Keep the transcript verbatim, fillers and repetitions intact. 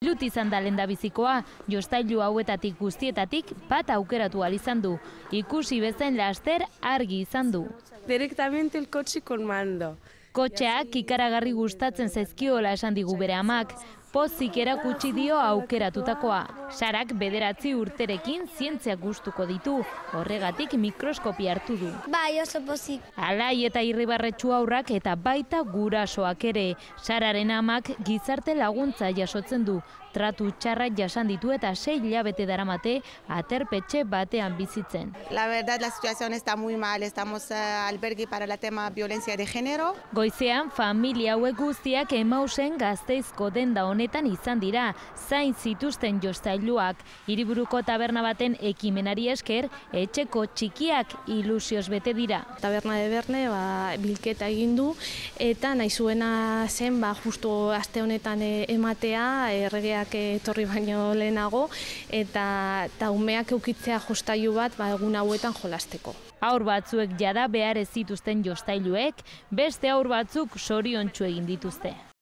Lut izan da lehendabizikoa, jostailu hauetatik guztietatik bat aukeratu ahal izan du. Ikusi bezain laster argi izan du. Directamente el coche con mando. Kotxeak ikaragarri gustatzen zaizkiola esan digu bere amak, pozik erakutsi dio aukeratutakoa. Sarak bederatzi urterekin zientziak gustuko ditu, horregatik mikroskopia hartu du. Bai, oso pozik. Alai eta irribarretsu haurrak eta baita gurasoak ere. Sararen amak gizarte laguntza jasotzen du. Tratu txarrak jasan ditu eta sei hilabete daramate aterpetxe batean bizitzen. La verdad, la situación está muy mal. Estamos uh, albergue para el tema violencia de género. Goizean, familia hauek guztiak Emausen Gasteizko denda honetan izan dira, zain zituzten jostailuak. Hiriburuko taberna baten ekimenari esker, etxeko txikiak ilusioz bete dira. Taberna de Berne ba, bilketa egin du, eta nahi zuena zen ba, justu aste honetan ematea, erregeak etorri baino lehenago, eta, eta umeak eukitzea jostailu bat ba, egun hauetan jolasteko. Haur batzuek jada behar ez zituzten jostailuek, beste haur batzuk zoriontsu egin dituzte.